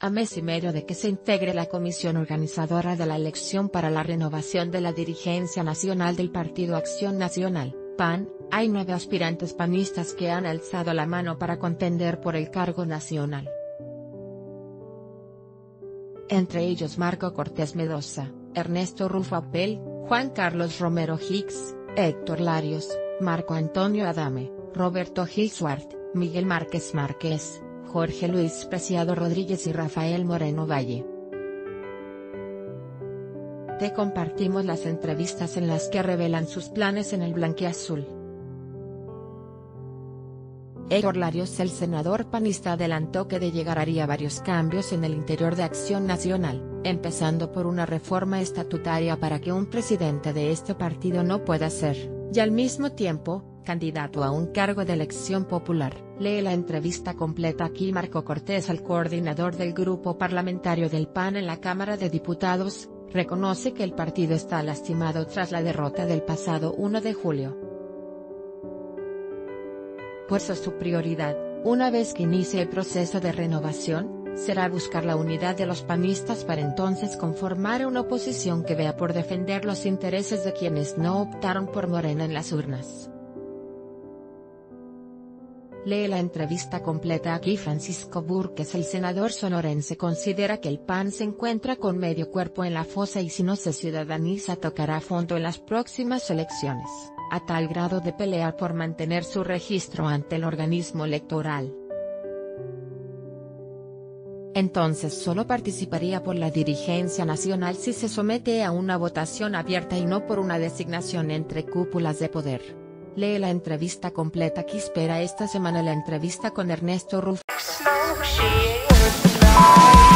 A mes y medio de que se integre la comisión organizadora de la elección para la renovación de la dirigencia nacional del Partido Acción Nacional, PAN, hay 9 aspirantes panistas que han alzado la mano para contender por el cargo nacional. Entre ellos Marco Cortés Mendoza, Ernesto Rufo Apel, Juan Carlos Romero Hicks, Héctor Larios, Marco Antonio Adame, Roberto Gil Suart, Miguel Márquez Márquez, Jorge Luis Preciado Rodríguez y Rafael Moreno Valle. Te compartimos las entrevistas en las que revelan sus planes en el blanquiazul. Héctor Larios, el senador panista, adelantó que de llegar haría varios cambios en el interior de Acción Nacional, empezando por una reforma estatutaria para que un presidente de este partido no pueda ser, y al mismo tiempo, candidato a un cargo de elección popular. Lee la entrevista completa aquí. Marco Cortés, el coordinador del grupo parlamentario del PAN en la Cámara de Diputados, reconoce que el partido está lastimado tras la derrota del pasado 1 de julio. Por eso su prioridad, una vez que inicie el proceso de renovación, será buscar la unidad de los panistas para entonces conformar una oposición que vea por defender los intereses de quienes no optaron por Morena en las urnas. Lee la entrevista completa aquí. Francisco Burques, el senador sonorense, considera que el PAN se encuentra con medio cuerpo en la fosa y si no se ciudadaniza tocará fondo en las próximas elecciones, a tal grado de pelear por mantener su registro ante el organismo electoral. Entonces solo participaría por la dirigencia nacional si se somete a una votación abierta y no por una designación entre cúpulas de poder. Lee la entrevista completa aquí. Espera esta semana la entrevista con Ernesto Rufo.